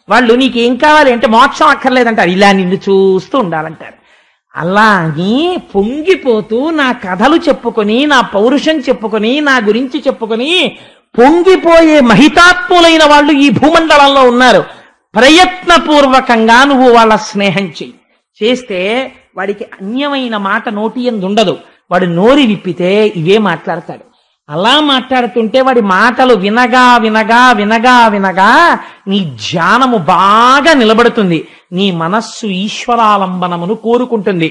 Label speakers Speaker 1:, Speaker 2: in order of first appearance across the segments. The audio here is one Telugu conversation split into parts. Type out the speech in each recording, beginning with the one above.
Speaker 1: వాళ్ళు నీకేం కావాలి అంటే మోక్షం అక్కర్లేదంటారు, ఇలా నిన్ను చూస్తూ ఉండాలంటారు. అలాగే పొంగిపోతూ నా కథలు చెప్పుకొని, నా పౌరుషం చెప్పుకొని, నా గురించి చెప్పుకొని పొంగిపోయే మహితాత్ములైన వాళ్ళు ఈ భూమండలంలో ఉన్నారు. ప్రయత్నపూర్వకంగా నువ్వు వాళ్ళ స్నేహం చెయ్యి. చేస్తే వాడికి అన్యమైన మాట నోటి యందు ఉండదు. వాడు నోరి విప్పితే ఇవే మాట్లాడతాడు. అలా మాట్లాడుతుంటే వాడి మాటలు వినగా వినగా వినగా వినగా నీ ధ్యానము బాగా నిలబడుతుంది. నీ మనస్సు ఈశ్వరాలంబనమును కోరుకుంటుంది.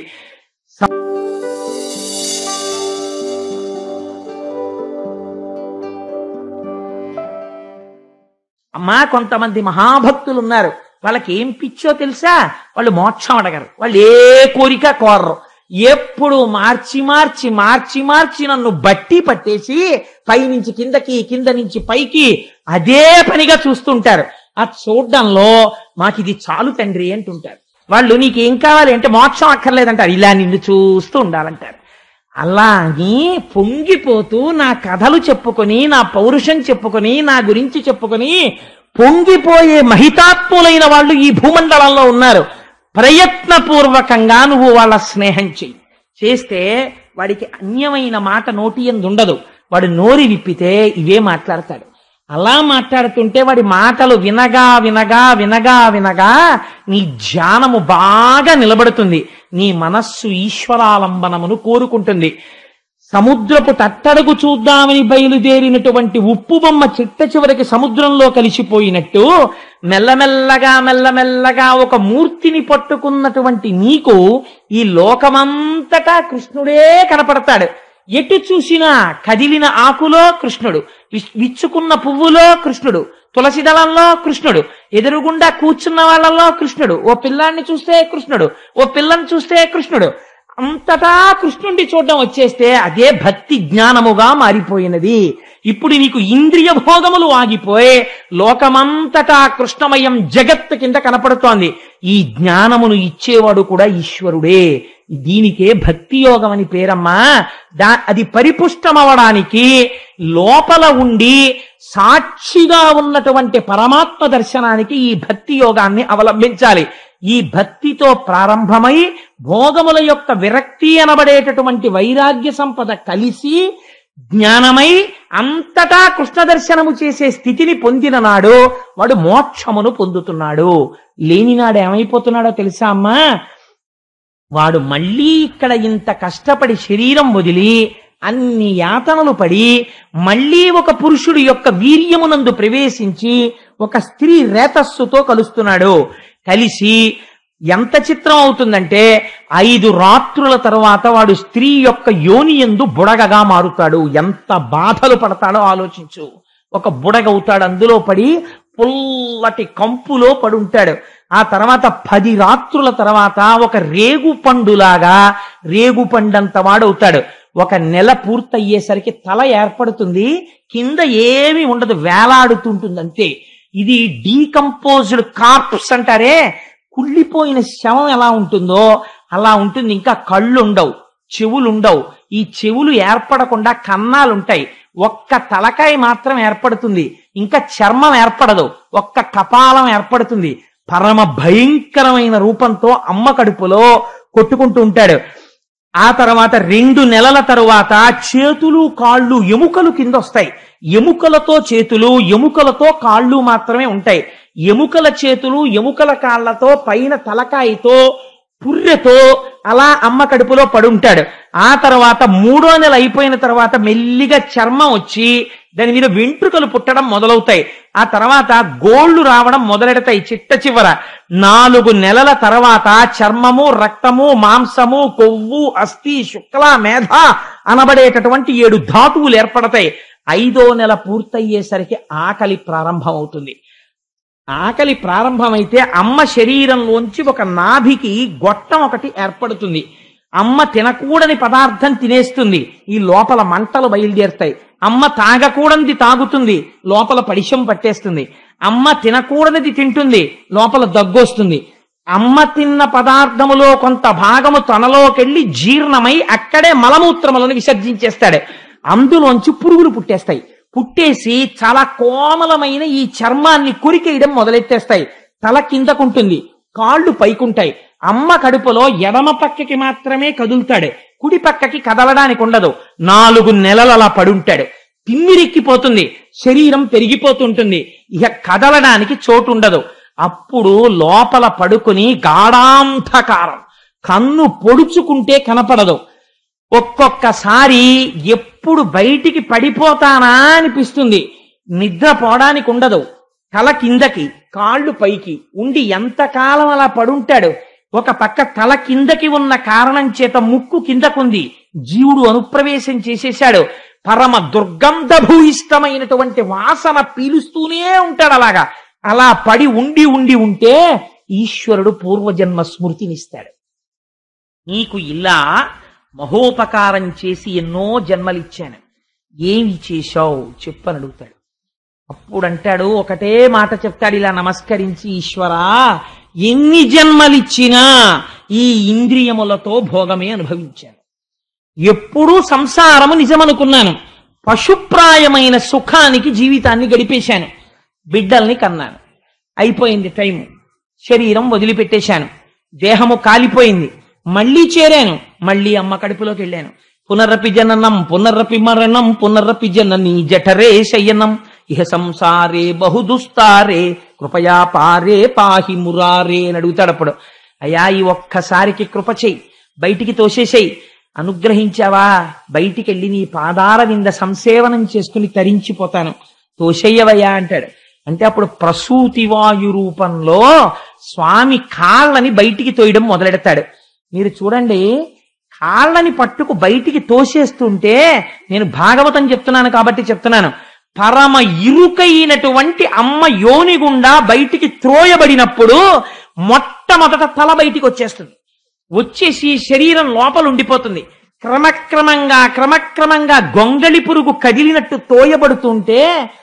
Speaker 1: అమ్మా, కొంతమంది మహాభక్తులు ఉన్నారు. వాళ్ళకి ఏం పిచ్చో తెలుసా? వాళ్ళు మోక్షం అడగరు, వాళ్ళు ఏ కోరిక కోరరు. ఎప్పుడు మార్చి మార్చి మార్చి మార్చి నన్ను బట్టి పట్టేసి పైనుంచి కిందకి, కింద నుంచి పైకి అదే పనిగా చూస్తుంటారు. ఆ చూడ్డంలో మాకు ఇది చాలు తండ్రి అంటుంటారు. వాళ్ళు నీకేం కావాలి అంటే మోక్షం అక్కర్లేదంటారు, ఇలా నిన్ను చూస్తూ ఉండాలంటారు. అలాగే పొంగిపోతూ నా కథలు చెప్పుకొని, నా పౌరుషం చెప్పుకొని, నా గురించి చెప్పుకొని పొంగిపోయే మహితాత్ములైన వాళ్ళు ఈ భూమండలంలో ఉన్నారు. ప్రయత్నపూర్వకంగా నువ్వు వాళ్ళ స్నేహం చెయ్యి. చేస్తే వాడికి అన్యమైన మాట నోటి యందు ఉండదు. వాడు నోరి విప్పితే ఇవే మాట్లాడతాడు. అలా మాట్లాడుతుంటే వాడి మాటలు వినగా వినగా వినగా వినగా నీ ధ్యానము బాగా నిలబడుతుంది. నీ మనస్సు ఈశ్వరాలంబనమును కోరుకుంటుంది. సముద్రపు తట్టడుగు చూద్దామని బయలుదేరినటువంటి ఉప్పు బొమ్మ చిట్ట చివరికి సముద్రంలో కలిసిపోయినట్టు మెల్లమెల్లగా మెల్లమెల్లగా ఒక మూర్తిని పట్టుకున్నటువంటి నీకు ఈ లోకమంతటా కృష్ణుడే కనపడతాడు. ఎటు చూసినా కదిలిన ఆకులో కృష్ణుడు, విచ్చుకున్న పువ్వులో కృష్ణుడు, తులసి దళంలో కృష్ణుడు, ఎదురుగుండా కూర్చున్న వాళ్ళలో కృష్ణుడు, ఓ పిల్లాన్ని చూస్తే కృష్ణుడు, ఓ పిల్లని చూస్తే కృష్ణుడు. అంతటా కృష్ణుడి చూడడం వచ్చేస్తే అదే భక్తి జ్ఞానముగా మారిపోయినది. ఇప్పుడు నీకు ఇంద్రియ భోగములు ఆగిపోయి లోకమంతటా కృష్ణమయం జగత్తు కింద కనపడుతోంది. ఈ జ్ఞానమును ఇచ్చేవాడు కూడా ఈశ్వరుడే. దీనికే భక్తి యోగం అని పేరమ్మా. అది పరిపుష్టమవడానికి లోపల ఉండి సాక్షిగా ఉన్నటువంటి పరమాత్మ దర్శనానికి ఈ భక్తి యోగాన్ని అవలంబించాలి. ఈ భక్తితో ప్రారంభమై భోగముల యొక్క విరక్తి అనబడేటటువంటి వైరాగ్య సంపద కలిసి జ్ఞానమై అంతటా కృష్ణ దర్శనము చేసే స్థితిని పొందిన నాడు వాడు మోక్షమును పొందుతున్నాడు. లేనినాడు ఏమైపోతున్నాడో తెలుసా అమ్మా? వాడు మళ్ళీ ఇక్కడ ఇంత కష్టపడి శరీరం వదిలి అన్ని యాతనలు పడి మళ్ళీ ఒక పురుషుడి యొక్క వీర్యమునందు ప్రవేశించి ఒక స్త్రీ రేతస్సుతో కలుస్తున్నాడు. కలిసి ఎంత చిత్రం అవుతుందంటే 5 రాత్రుల తర్వాత వాడు స్త్రీ యొక్క యోనియందు బుడగగా మారుతాడు. ఎంత బాధలు పడతాడో ఆలోచించు. ఒక బుడగవుతాడు, అందులో పడి పుల్లటి కంపులో పడుంటాడు. ఆ తర్వాత 10 రాత్రుల తర్వాత ఒక రేగు పండులాగా రేగుపండంత వాడవుతాడు. 1 నెల పూర్తయ్యేసరికి తల ఏర్పడుతుంది, కింద ఏమీ ఉండదు, వేలాడుతుంటుంది అంతే. ఇది డీకంపోజ్డ్ కార్ప్స్ అంటారే, కుళ్ళిపోయిన శవం ఎలా ఉంటుందో అలా ఉంటుంది. ఇంకా కళ్ళు ఉండవు, చెవులు ఉండవు. ఈ చెవులు ఏర్పడకుండా కన్నాలుంటాయి. ఒక్క తలకాయ మాత్రం ఏర్పడుతుంది, ఇంకా చర్మం ఏర్పడదు, ఒక్క కపాలం ఏర్పడుతుంది. పరమ భయంకరమైన రూపంతో అమ్మ కడుపులో కొట్టుకుంటూ ఉంటాడు. ఆ తర్వాత 2 నెలల తరువాత చేతులు కాళ్ళు ఎముకలు కింద వస్తాయి. ఎముకలతో చేతులు, ఎముకలతో కాళ్ళు మాత్రమే ఉంటాయి. ఎముకల చేతులు, ఎముకల కాళ్లతో, పైన తలకాయతో, పుర్రెతో అలా అమ్మ కడుపులో పడుంటాడు. ఆ తర్వాత 3వ నెల అయిపోయిన తర్వాత మెల్లిగా చర్మం వచ్చి దాని మీద వెంట్రుకలు పుట్టడం మొదలవుతాయి. ఆ తర్వాత గోళ్లు రావడం మొదలెడతాయి. చిట్ట చివర 4 నెలల తర్వాత చర్మము, రక్తము, మాంసము, కొవ్వు, అస్థి, శుక్ల, మేధ అనబడేటటువంటి 7 ధాతువులు ఏర్పడతాయి. 5వ నెల పూర్తయ్యేసరికి ఆకలి ప్రారంభమవుతుంది. ఆకలి ప్రారంభమైతే అమ్మ శరీరంలోంచి ఒక నాభికి గొట్టం ఒకటి ఏర్పడుతుంది. అమ్మ తినకూడని పదార్థం తినేస్తుంది, ఈ లోపల మంటలు బయలుదేరుతాయి. అమ్మ తాగకూడనిది తాగుతుంది, లోపల పడిశం పట్టేస్తుంది. అమ్మ తినకూడనిది తింటుంది, లోపల దగ్గొస్తుంది. అమ్మ తిన్న పదార్థములో కొంత భాగము తనలోకెళ్ళి జీర్ణమై అక్కడే మలమూత్రములను విసర్జించేస్తాడు. అందులోంచి పురుగులు పుట్టేస్తాయి. పుట్టేసి చాలా కోమలమైన ఈ చర్మాన్ని కొరికేయడం మొదలెట్టేస్తాయి. తల కిందకుంటుంది, కాళ్ళు పైకుంటాయి. అమ్మ కడుపులో ఎడమ పక్కకి మాత్రమే కదులుతాడు, కుడి పక్కకి కదలడానికి ఉండదు. 4 నెలలు అలా పడుంటాడు. తిమ్మిరెక్కిపోతుంది, శరీరం పెరిగిపోతుంటుంది, ఇక కదలడానికి చోటు ఉండదు. అప్పుడు లోపల పడుకుని గాఢాంధకారం, కన్ను పొడుచుకుంటే కనపడదు. ఒక్కొక్కసారి ఎప్పుడు బయటికి పడిపోతానా అనిపిస్తుంది. నిద్రపోవడానికి ఉండదు. తల కిందకి కాళ్ళు పైకి ఉండి ఎంతకాలం అలా పడుంటాడు. ఒక పక్క తల కిందకి ఉన్న కారణం చేత ముక్కు కిందకుంది, జీవుడు అనుప్రవేశం చేసేశాడు. పరమ దుర్గంధభూయిష్టమైనటువంటి వాసన పీలుస్తూనే ఉంటాడు. అలాగా అలా పడి ఉండి ఉండి ఉంటే ఈశ్వరుడు పూర్వజన్మ స్మృతినిస్తాడు. నీకు ఇలా మహోపకారం చేసి ఎన్నో జన్మలిచ్చాను, ఏమి చేశావు చెప్పని అడుగుతాడు. అప్పుడంటాడు, ఒకటే మాట చెప్తాడు ఇలా నమస్కరించి, ఈశ్వరా, ఎన్ని జన్మలిచ్చినా ఈ ఇంద్రియములతో భోగమే అనుభవించాను. ఎప్పుడూ సంసారము నిజమనుకున్నాను. పశుప్రాయమైన సుఖానికి జీవితాన్ని గడిపేశాను. బిడ్డల్ని కన్నాను, అయిపోయింది టైము. శరీరం వదిలిపెట్టేశాను, దేహము కాలిపోయింది. మళ్ళీ చేరాను, మళ్ళీ అమ్మ కడుపులోకి వెళ్ళాను. పునరపి జననం పునరపి మరణం పునరపి జనని జఠరే శయనం ఇహ సంసారే బహుదుస్తారే కృపయా పారే పాహి మురారే అని అడుగుతాడు. అప్పుడు, అయ్యా ఈ ఒక్కసారికి కృప చెయ్యి, బయటికి తోసేసేయి. అనుగ్రహించావా, బయటికి వెళ్ళి నీ పాదాల వింద సంసేవనం చేసుకుని తరించిపోతాను, తోషయ్యవయ్యా అంటాడు. అంటే అప్పుడు ప్రసూతి వాయు రూపంలో స్వామి కాళ్ళని బయటికి తోయడం మొదలెడతాడు. మీరు చూడండి, కాళ్ళని పట్టుకు బయటికి తోసేస్తుంటే, నేను భాగవతం చెప్తున్నాను కాబట్టి చెప్తున్నాను, పరమ ఇరుకైనటువంటి అమ్మ యోని గుండా బయటికి త్రోయబడినప్పుడు మొట్టమొదట తల బయటికి వచ్చేస్తుంది. వచ్చేసి శరీరం లోపల ఉండిపోతుంది. క్రమక్రమంగా గొంగళి పురుగు కదిలినట్టు తోయబడుతుంటే,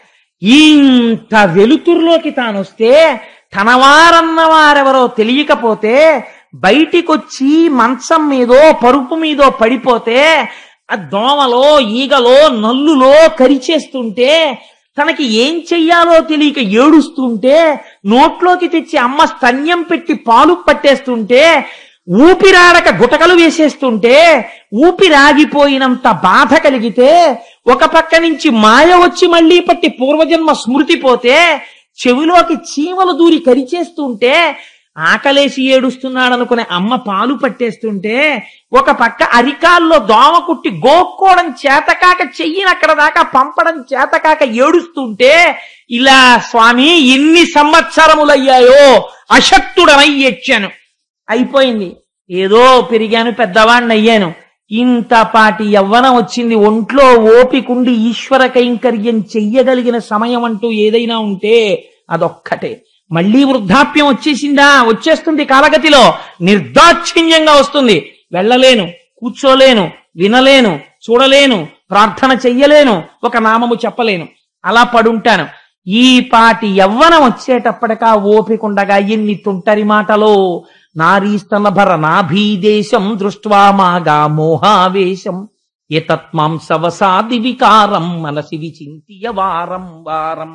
Speaker 1: ఇంత వెలుతురులోకి తానొస్తే తనవారన్న వారెవరో తెలియకపోతే బయటికొచ్చి మంచం మీదో పరుపు మీదో పడిపోతే ఆ దోమలో ఈగలో నల్లులో కరిచేస్తుంటే, తనకి ఏం చెయ్యాలో తెలియక ఏడుస్తుంటే, నోట్లోకి తెచ్చి అమ్మ స్తన్యం పెట్టి పాలు పట్టేస్తుంటే, ఊపిరాడక గుటకలు వేసేస్తుంటే, ఊపిరాగిపోయినంత బాధ కలిగితే, ఒక పక్క నుంచి మాయ వచ్చి మళ్లీ పట్టి పూర్వజన్మ స్మృతి పోతే, చెవిలోకి చీమలు దూరి కరిచేస్తుంటే, ఆకలేసి ఏడుస్తున్నాడనుకునే అమ్మ పాలు పట్టేస్తుంటే, ఒక పక్క అరికాల్లో దోమ కుట్టి గోక్కోవడం చేతకాక చెయ్యిని అక్కడ దాకా పంపడం చేతకాక ఏడుస్తుంటే, ఇలా స్వామి ఎన్ని సంవత్సరములయ్యాయో అశక్తుడనై ఏడ్చాను. అయిపోయింది, ఏదో పెరిగాను, పెద్దవాణ్ణి అయ్యాను, ఇంతపాటి యవ్వనం వచ్చింది, ఒంట్లో ఓపికుండి ఈశ్వర కైంకర్యం చెయ్యగలిగిన సమయం అంటూ ఏదైనా ఉంటే అదొక్కటే. మళ్లీ వృద్ధాప్యం వచ్చేసిందా, వచ్చేస్తుంది కాలగతిలో, నిర్దాక్షిణ్యంగా వస్తుంది. వెళ్ళలేను, కూర్చోలేను, వినలేను, చూడలేను, ప్రార్థన చెయ్యలేను, ఒక నామము చెప్పలేను, అలా పడుంటాను. ఈ పాటి యవ్వనం వచ్చేటప్పటికా ఓపికండగా ఎన్ని తుంటరి మాటలో. నారీస్తనభర నాభీదేశం దృష్ట్వా మాగా మోహావేశం ఏతత్మాంసవసాది వికారం మనసి విచింత్య వారం వారం.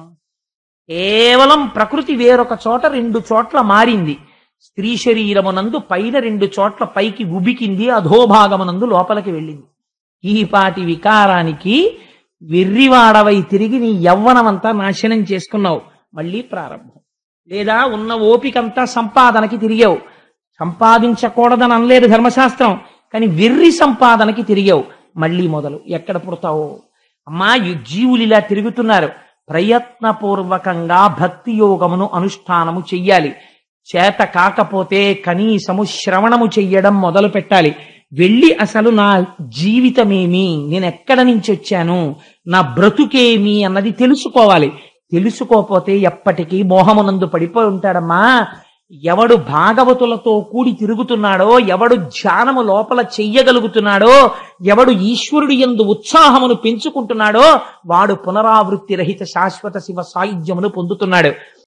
Speaker 1: కేవలం ప్రకృతి వేరొక చోట 2 చోట్ల మారింది. స్త్రీ శరీరమునందు పైన 2 చోట్ల పైకి ఉబికింది, అధోభాగమునందు లోపలికి వెళ్ళింది. ఈ పాటి వికారానికి వెర్రివాడవై తిరిగి నీ యవ్వనమంతా నాశనం చేసుకున్నావు. మళ్ళీ ప్రారంభం. లేదా ఉన్న ఓపికంతా సంపాదనకి తిరిగావు. సంపాదించకూడదని అనలేదు ధర్మశాస్త్రం, కానీ వెర్రి సంపాదనకి తిరిగావు. మళ్ళీ మొదలు. ఎక్కడ పుడతావో అమ్మా. జీవులు ఇలా తిరుగుతున్నారు. ప్రయత్నపూర్వకంగా భక్తి యోగమును అనుష్ఠానము చెయ్యాలి. చేత కాకపోతే కనీసము శ్రవణము చెయ్యడం మొదలు పెట్టాలి. వెళ్ళి అసలు నా జీవితమేమి, నేను ఎక్కడ నుంచి వచ్చాను, నా బ్రతుకేమి అన్నది తెలుసుకోవాలి. తెలుసుకోకపోతే ఎప్పటికీ మోహమునందు పడిపోయి ఉంటాడమ్మా. ఎవడు భాగవతులతో కూడి తిరుగుతున్నాడో, ఎవడు ధ్యానము లోపల చెయ్యగలుగుతున్నాడో, ఎవడు ఈశ్వరుడి యందు ఉత్సాహమును పెంచుకుంటున్నాడో, వాడు పునరావృత్తి రహిత శాశ్వత శివ సాయుధ్యమును పొందుతున్నాడు.